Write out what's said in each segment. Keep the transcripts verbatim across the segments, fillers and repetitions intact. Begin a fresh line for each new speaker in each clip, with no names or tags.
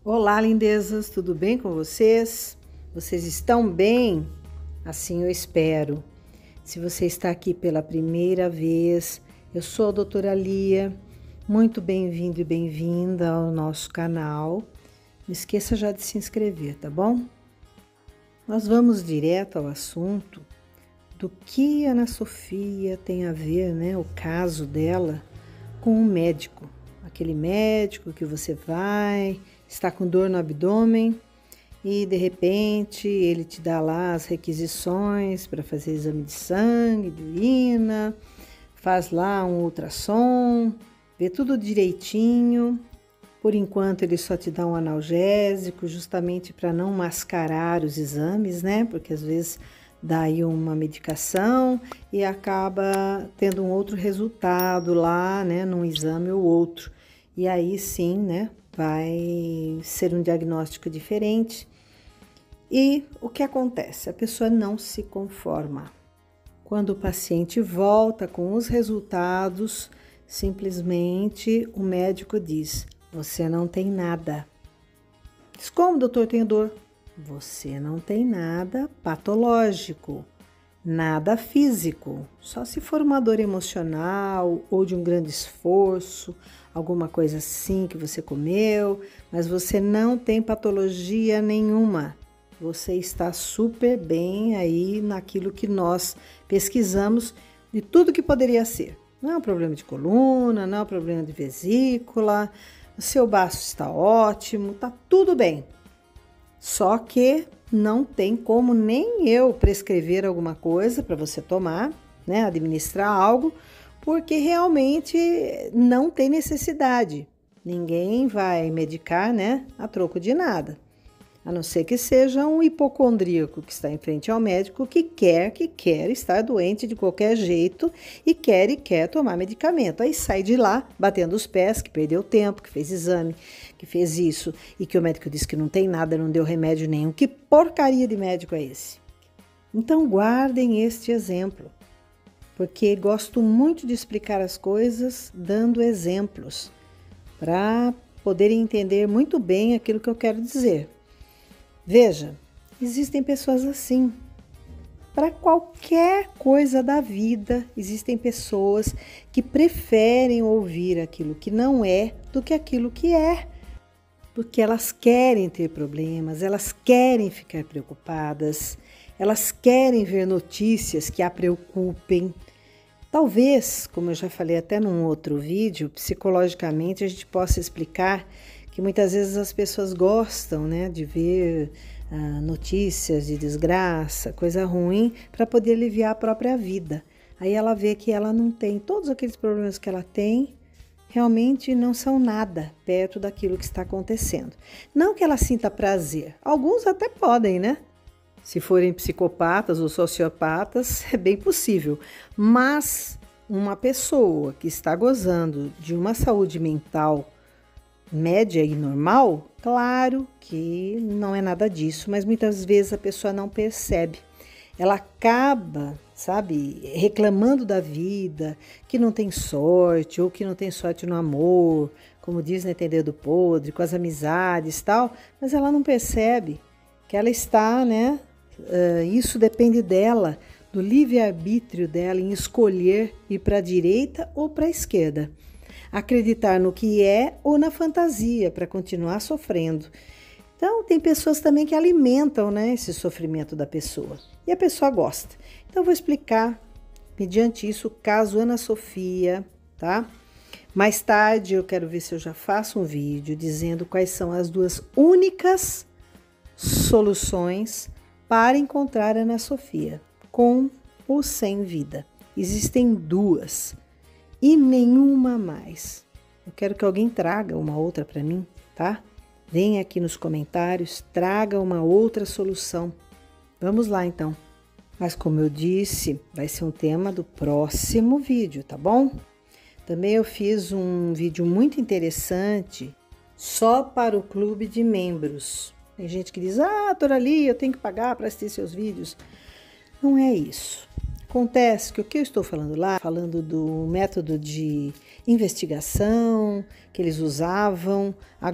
Olá, lindezas, tudo bem com vocês? Vocês estão bem? Assim eu espero. Se você está aqui pela primeira vez, eu sou a doutora Lia, muito bem-vindo e bem-vinda ao nosso canal. Não esqueça já de se inscrever, tá bom? Nós vamos direto ao assunto do que a Ana Sofia tem a ver, né, o caso dela, com um médico. Aquele médico que você vai, está com dor no abdômen e de repente ele te dá lá as requisições para fazer exame de sangue, de urina, faz lá um ultrassom, vê tudo direitinho. Por enquanto ele só te dá um analgésico, justamente para não mascarar os exames, né? Porque às vezes dá aí uma medicação e acaba tendo um outro resultado lá, né? Num exame ou outro. E aí sim, né? Vai ser um diagnóstico diferente. E o que acontece? A pessoa não se conforma. Quando o paciente volta com os resultados, simplesmente o médico diz: você não tem nada. Diz: como, doutor, tenho dor? Você não tem nada patológico, nada físico. Só se for uma dor emocional ou de um grande esforço, alguma coisa assim que você comeu, mas você não tem patologia nenhuma. Você está super bem aí naquilo que nós pesquisamos de tudo que poderia ser. Não é um problema de coluna, não é um problema de vesícula, o seu baço está ótimo, está tudo bem. Só que não tem como nem eu prescrever alguma coisa para você tomar, né, administrar algo, porque realmente não tem necessidade. Ninguém vai medicar, né, a troco de nada. A não ser que seja um hipocondríaco que está em frente ao médico que quer, que quer estar doente de qualquer jeito e quer e quer tomar medicamento. Aí sai de lá batendo os pés, que perdeu tempo, que fez exame, que fez isso e que o médico disse que não tem nada, não deu remédio nenhum. Que porcaria de médico é esse? Então guardem este exemplo, porque gosto muito de explicar as coisas dando exemplos para poderem entender muito bem aquilo que eu quero dizer. Veja, existem pessoas assim. Para qualquer coisa da vida, existem pessoas que preferem ouvir aquilo que não é do que aquilo que é. Porque elas querem ter problemas, elas querem ficar preocupadas, elas querem ver notícias que a preocupem. Talvez, como eu já falei até num outro vídeo, psicologicamente a gente possa explicar que muitas vezes as pessoas gostam, né, de ver ah, notícias de desgraça, coisa ruim, para poder aliviar a própria vida. Aí ela vê que ela não tem, todos aqueles problemas que ela tem, realmente não são nada perto daquilo que está acontecendo. Não que ela sinta prazer, alguns até podem, né? Se forem psicopatas ou sociopatas, é bem possível. Mas uma pessoa que está gozando de uma saúde mental média e normal, claro que não é nada disso, mas muitas vezes a pessoa não percebe. Ela acaba, sabe, reclamando da vida, que não tem sorte, ou que não tem sorte no amor, como diz no Entender do Podre, com as amizades e tal, mas ela não percebe que ela está, né, uh, isso depende dela, do livre-arbítrio dela em escolher ir para a direita ou para a esquerda. Acreditar no que é ou na fantasia para continuar sofrendo. Então, tem pessoas também que alimentam, né, esse sofrimento da pessoa. E a pessoa gosta. Então, eu vou explicar, mediante isso, o caso Ana Sofia, tá? Mais tarde, eu quero ver se eu já faço um vídeo dizendo quais são as duas únicas soluções para encontrar Ana Sofia, com ou sem vida. Existem duas. E nenhuma mais. Eu quero que alguém traga uma outra para mim, tá? Venha aqui nos comentários, traga uma outra solução. Vamos lá, então. Mas como eu disse, vai ser um tema do próximo vídeo, tá bom? Também eu fiz um vídeo muito interessante só para o clube de membros. Tem gente que diz: ah, doutora Lia, eu tenho que pagar para assistir seus vídeos. Não é isso. Acontece que o que eu estou falando lá, falando do método de investigação que eles usavam,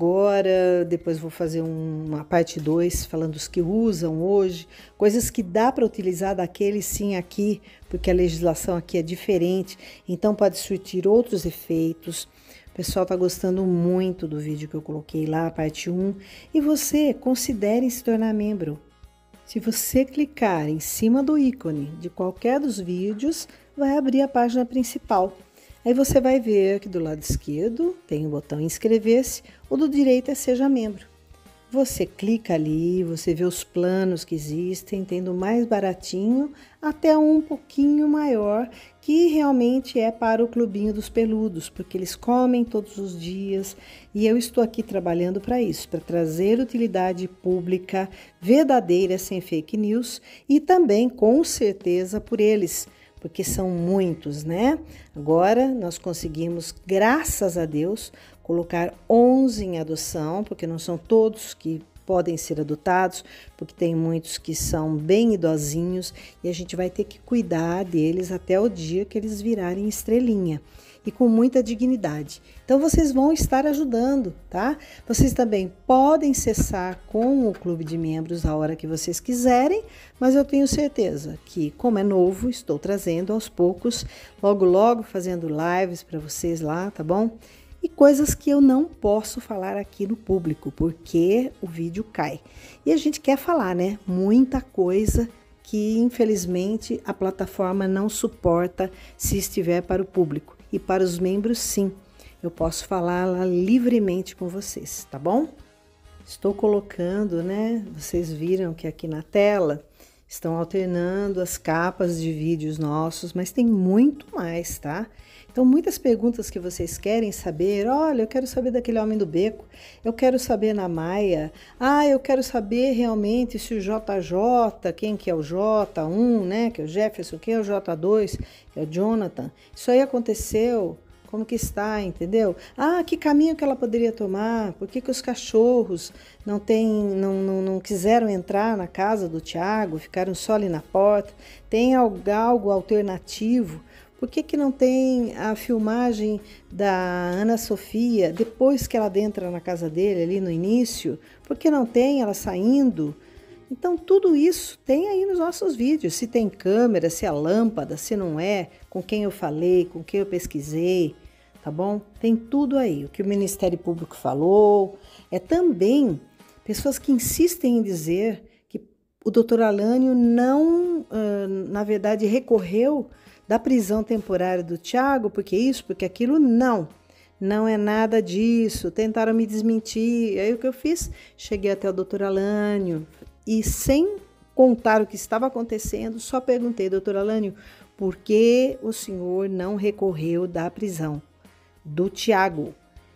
agora, depois vou fazer uma parte dois falando dos que usam hoje, coisas que dá para utilizar daquele sim aqui, porque a legislação aqui é diferente, então pode surtir outros efeitos. O pessoal está gostando muito do vídeo que eu coloquei lá, parte um, e você considere se tornar membro. Se você clicar em cima do ícone de qualquer dos vídeos, vai abrir a página principal. Aí você vai ver que do lado esquerdo tem o botão inscrever-se, o do direito é seja membro. Você clica ali, você vê os planos que existem, tendo mais baratinho até um pouquinho maior, que realmente é para o clubinho dos peludos, porque eles comem todos os dias e eu estou aqui trabalhando para isso, para trazer utilidade pública verdadeira, sem fake news e também com certeza por eles, porque são muitos, né? Agora nós conseguimos, graças a Deus, colocar onze em adoção, porque não são todos que podem ser adotados, porque tem muitos que são bem idosinhos e a gente vai ter que cuidar deles até o dia que eles virarem estrelinha e com muita dignidade. Então vocês vão estar ajudando, tá? Vocês também podem cessar com o clube de membros a hora que vocês quiserem, mas eu tenho certeza que, como é novo, estou trazendo aos poucos, logo logo fazendo lives para vocês lá, tá bom? E coisas que eu não posso falar aqui no público, porque o vídeo cai. E a gente quer falar, né? Muita coisa que, infelizmente, a plataforma não suporta se estiver para o público. E para os membros, sim. Eu posso falar lá livremente com vocês, tá bom? Estou colocando, né? Vocês viram que aqui na tela estão alternando as capas de vídeos nossos, mas tem muito mais, tá? Então, muitas perguntas que vocês querem saber, olha, eu quero saber daquele homem do beco, eu quero saber na Maia, ah, eu quero saber realmente se o J J, quem que é o J um, né, que é o Jefferson, quem é o J dois, que é o Jonathan, isso aí aconteceu, como que está, entendeu? Ah, que caminho que ela poderia tomar, por que que os cachorros não, tem, não, não, não quiseram entrar na casa do Tiago, ficaram só ali na porta, tem algo, algo alternativo? Por que que não tem a filmagem da Ana Sofia depois que ela entra na casa dele, ali no início? Por que não tem ela saindo? Então, tudo isso tem aí nos nossos vídeos. Se tem câmera, se é lâmpada, se não é, com quem eu falei, com quem eu pesquisei, tá bom? Tem tudo aí. O que o Ministério Público falou. É também pessoas que insistem em dizer que o doutor Alânio não, na verdade, recorreu da prisão temporária do Tiago, porque isso, porque aquilo, não. Não é nada disso. Tentaram me desmentir. Aí o que eu fiz? Cheguei até o doutor Alânio e, sem contar o que estava acontecendo, só perguntei, doutor Alânio, por que o senhor não recorreu da prisão do Tiago?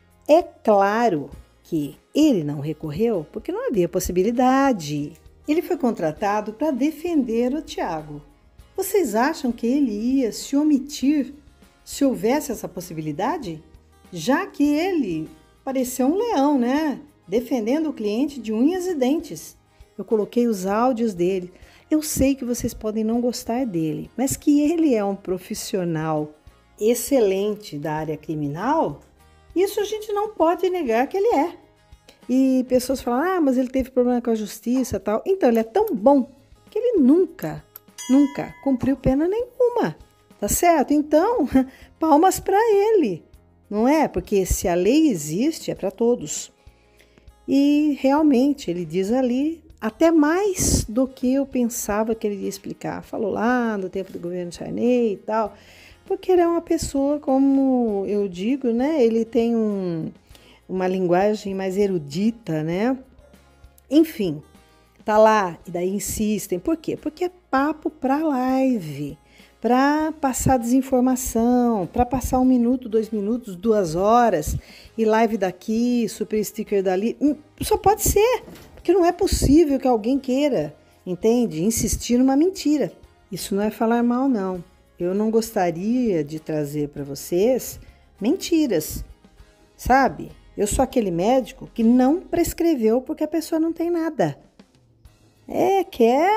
É claro que ele não recorreu porque não havia possibilidade. Ele foi contratado para defender o Tiago. Vocês acham que ele ia se omitir se houvesse essa possibilidade? Já que ele pareceu um leão, né? Defendendo o cliente de unhas e dentes. Eu coloquei os áudios dele. Eu sei que vocês podem não gostar dele, mas que ele é um profissional excelente da área criminal, isso a gente não pode negar que ele é. E pessoas falam, ah, mas ele teve problema com a justiça e tal. Então, ele é tão bom que ele nunca... Nunca cumpriu pena nenhuma, tá certo? Então, palmas para ele, não é? Porque se a lei existe, é para todos. E realmente, ele diz ali, até mais do que eu pensava que ele ia explicar. Falou lá no tempo do governo Sarney e tal, porque ele é uma pessoa, como eu digo, né? Ele tem um, uma linguagem mais erudita, né? Enfim. Tá lá, e daí insistem. Por quê? Porque é papo para live, para passar desinformação, para passar um minuto, dois minutos, duas horas, e live daqui, super sticker dali. Só pode ser, porque não é possível que alguém queira, entende? Insistir numa mentira. Isso não é falar mal, não. Eu não gostaria de trazer para vocês mentiras, sabe? Eu sou aquele médico que não prescreveu porque a pessoa não tem nada. É, quer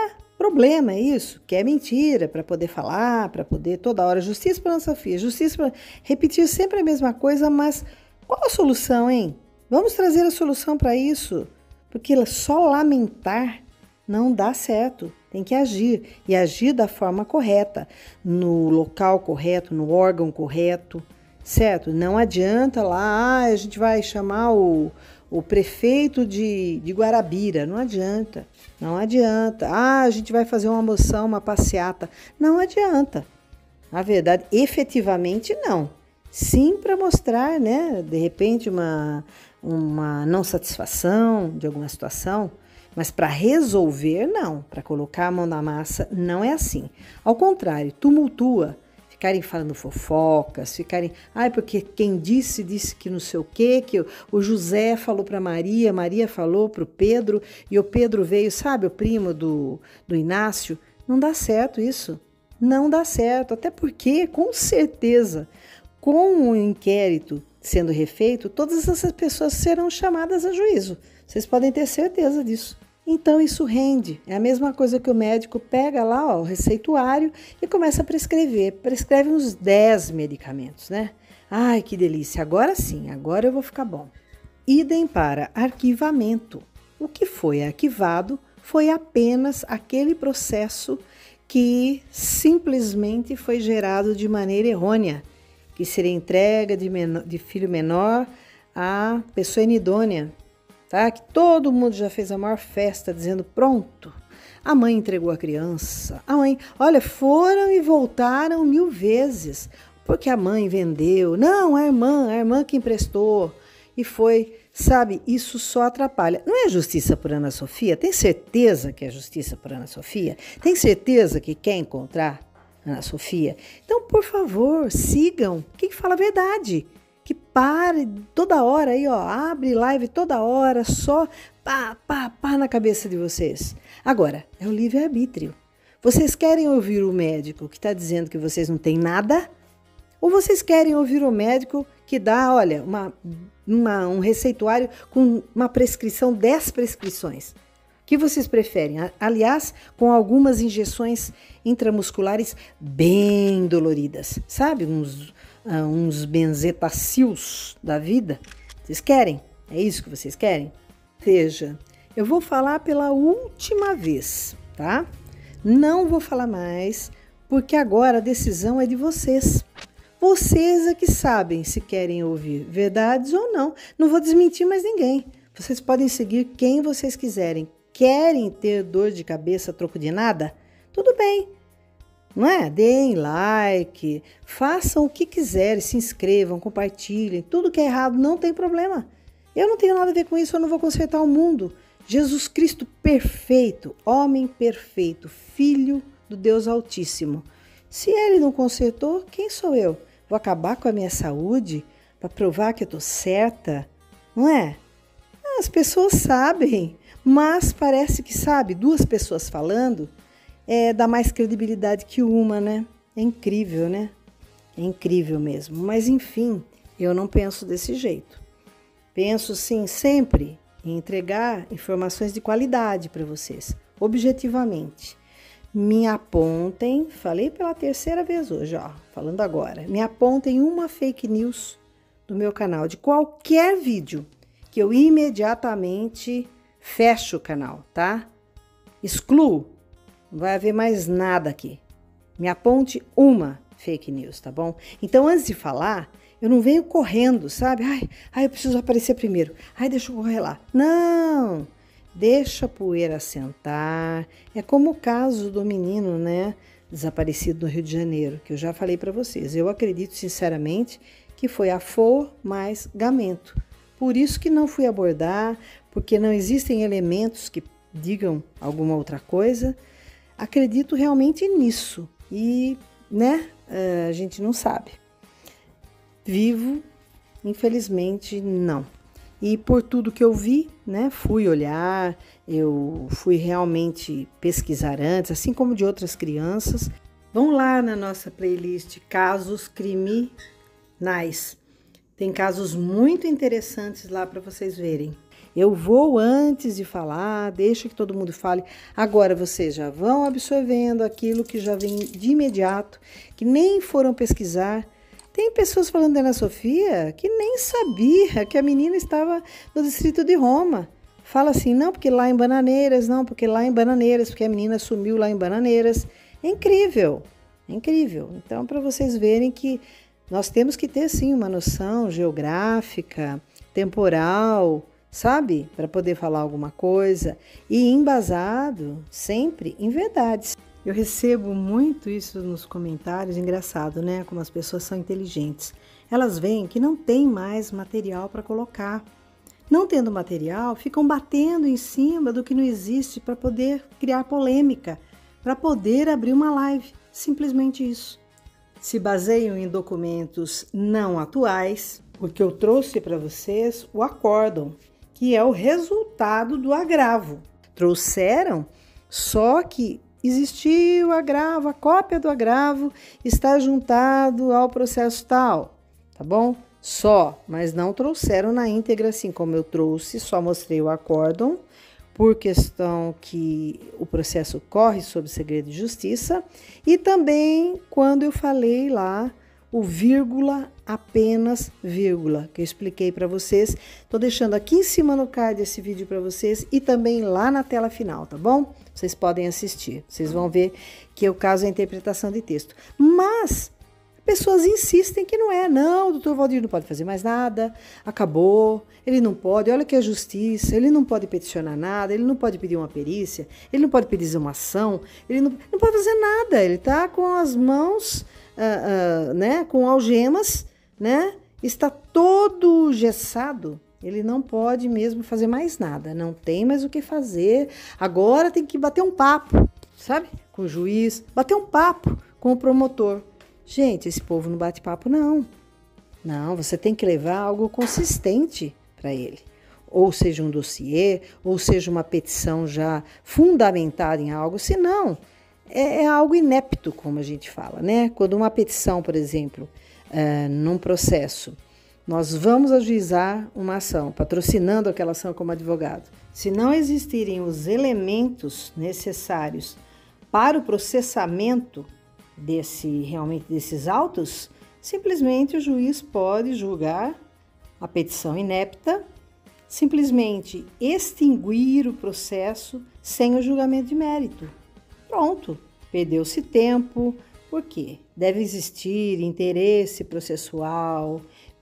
problema, é isso, que é mentira, para poder falar, para poder toda hora, justiça para Ana Sofia, justiça para repetir sempre a mesma coisa, mas qual a solução, hein? Vamos trazer a solução para isso, porque só lamentar não dá certo, tem que agir, e agir da forma correta, no local correto, no órgão correto, certo? Não adianta lá, ah, a gente vai chamar o, o prefeito de, de Guarabira, não adianta, não adianta. Ah, a gente vai fazer uma moção, uma passeata, não adianta. Na verdade, efetivamente não. Sim, para mostrar, né, de repente, uma, uma não satisfação de alguma situação, mas para resolver, não. Para colocar a mão na massa, não é assim. Ao contrário, tumultua. Ficarem falando fofocas, ficarem... Ai, porque quem disse, disse que não sei o quê, que o José falou para Maria, Maria falou para o Pedro, e o Pedro veio, sabe, o primo do, do Inácio. Não dá certo isso. Não dá certo. Até porque, com certeza, com o inquérito sendo refeito, todas essas pessoas serão chamadas a juízo. Vocês podem ter certeza disso. Então isso rende. É a mesma coisa que o médico pega lá, ó, o receituário e começa a prescrever. Prescreve uns dez medicamentos, né? Ai, que delícia. Agora sim, agora eu vou ficar bom. Idem para arquivamento. O que foi arquivado foi apenas aquele processo que simplesmente foi gerado de maneira errônea, que seria entrega de, menor, de filho menor à pessoa inidônea. Tá? Que todo mundo já fez a maior festa dizendo, pronto, a mãe entregou a criança. A mãe, olha, foram e voltaram mil vezes, porque a mãe vendeu. Não, a irmã, a irmã que emprestou. E foi, sabe, isso só atrapalha. Não é justiça por Ana Sofia? Tem certeza que é justiça por Ana Sofia? Tem certeza que quer encontrar Ana Sofia? Então, por favor, sigam quem fala a verdade. Que pare toda hora aí, ó, abre live toda hora, só pá, pá, pá na cabeça de vocês. Agora, é o livre-arbítrio. Vocês querem ouvir o médico que está dizendo que vocês não têm nada? Ou vocês querem ouvir o médico que dá, olha, uma, uma, um receituário com uma prescrição, dez prescrições? O que vocês preferem? Aliás, com algumas injeções intramusculares bem doloridas, sabe? Uns... Uh, uns benzetacilos da vida. Vocês querem? É isso que vocês querem? Veja, eu vou falar pela última vez, tá? Não vou falar mais, porque agora a decisão é de vocês. Vocês é que sabem se querem ouvir verdades ou não. Não vou desmentir mais ninguém. Vocês podem seguir quem vocês quiserem. Querem ter dor de cabeça a troco de nada? Tudo bem. Não é? Deem like, façam o que quiserem, se inscrevam, compartilhem, tudo que é errado não tem problema. Eu não tenho nada a ver com isso, eu não vou consertar o mundo. Jesus Cristo perfeito, homem perfeito, filho do Deus Altíssimo. Se ele não consertou, quem sou eu? Vou acabar com a minha saúde para provar que eu estou certa? Não é? As pessoas sabem, mas parece que sabe, duas pessoas falando, É, dá mais credibilidade que uma, né? É incrível, né? É incrível mesmo. Mas, enfim, eu não penso desse jeito. Penso, sim, sempre em entregar informações de qualidade para vocês, objetivamente. Me apontem, falei pela terceira vez hoje, ó, falando agora, me apontem uma fake news do meu canal, de qualquer vídeo, que eu imediatamente fecho o canal, tá? Excluo. Não vai haver mais nada aqui. Me aponte uma fake news, tá bom? Então, antes de falar, eu não venho correndo, sabe? Ai, ai, eu preciso aparecer primeiro. Ai, deixa eu correr lá. Não! Deixa a poeira assentar. É como o caso do menino, né? Desaparecido no Rio de Janeiro, que eu já falei para vocês. Eu acredito, sinceramente, que foi a F mais Gamento. Por isso que não fui abordar, porque não existem elementos que digam alguma outra coisa. Acredito realmente nisso e, né, a gente não sabe. Vivo, infelizmente, não. E por tudo que eu vi, né, fui olhar, eu fui realmente pesquisar antes, assim como de outras crianças. Vão lá na nossa playlist Casos Criminais. Tem casos muito interessantes lá para vocês verem. Eu vou antes de falar, deixa que todo mundo fale. Agora vocês já vão absorvendo aquilo que já vem de imediato, que nem foram pesquisar. Tem pessoas falando da Ana Sofia que nem sabia que a menina estava no distrito de Roma. Fala assim, não, porque lá em Bananeiras, não, porque lá em Bananeiras, porque a menina sumiu lá em Bananeiras. É incrível, é incrível. Então, para vocês verem que nós temos que ter, sim, uma noção geográfica, temporal, sabe? Para poder falar alguma coisa. E embasado sempre em verdades. Eu recebo muito isso nos comentários, engraçado, né? Como as pessoas são inteligentes. Elas veem que não tem mais material para colocar. Não tendo material, ficam batendo em cima do que não existe para poder criar polêmica, para poder abrir uma live. Simplesmente isso. Se baseiam em documentos não atuais, porque eu trouxe para vocês o acórdão, que é o resultado do agravo. Trouxeram, só que existiu o agravo, a cópia do agravo está juntado ao processo tal, tá bom? Só, mas não trouxeram na íntegra, assim como eu trouxe, só mostrei o acórdão, por questão que o processo corre sob segredo de justiça, e também quando eu falei lá o vírgula, apenas vírgula, que eu expliquei para vocês. Estou deixando aqui em cima no card esse vídeo para vocês e também lá na tela final, tá bom? Vocês podem assistir, vocês vão ver que o caso é a interpretação de texto. Mas pessoas insistem que não é, não, o doutor Valdir não pode fazer mais nada, acabou, ele não pode, olha que é justiça, ele não pode peticionar nada, ele não pode pedir uma perícia, ele não pode pedir uma ação, ele não, não pode fazer nada, ele está com as mãos, uh, uh, né, com algemas, né, está todo gessado, ele não pode mesmo fazer mais nada, não tem mais o que fazer, agora tem que bater um papo, sabe, com o juiz, bater um papo com o promotor. Gente, esse povo não bate papo, não. Não, você tem que levar algo consistente para ele. Ou seja, um dossiê, ou seja, uma petição já fundamentada em algo. Senão, é, é algo inepto, como a gente fala, né? Quando uma petição, por exemplo, é, num processo, nós vamos ajuizar uma ação, patrocinando aquela ação como advogado. Se não existirem os elementos necessários para o processamento desse, realmente desses autos, simplesmente o juiz pode julgar a petição inepta, simplesmente extinguir o processo sem o julgamento de mérito. Pronto, perdeu-se tempo. Por quê? Deve existir interesse processual,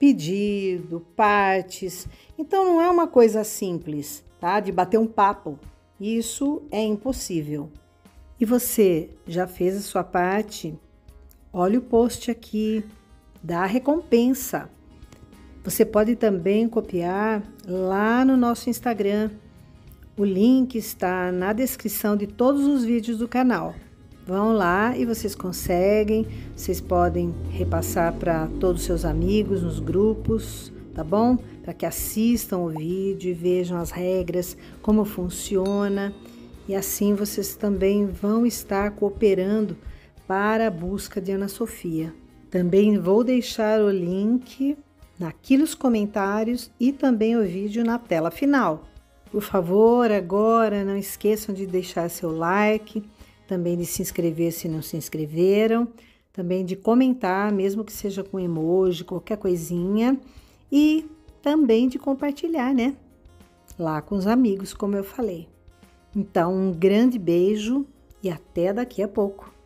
pedido, partes. Então não é uma coisa simples, tá? De bater um papo. Isso é impossível. E você já fez a sua parte? Olha o post aqui, dá a recompensa. Você pode também copiar lá no nosso Instagram. O link está na descrição de todos os vídeos do canal. Vão lá e vocês conseguem, vocês podem repassar para todos os seus amigos nos grupos, tá bom? Para que assistam o vídeo e vejam as regras, como funciona. E assim vocês também vão estar cooperando para a busca de Ana Sofia. Também vou deixar o link aqui nos comentários e também o vídeo na tela final. Por favor, agora não esqueçam de deixar seu like, também de se inscrever se não se inscreveram, também de comentar, mesmo que seja com emoji, qualquer coisinha, e também de compartilhar, né? Lá com os amigos, como eu falei. Então, um grande beijo e até daqui a pouco.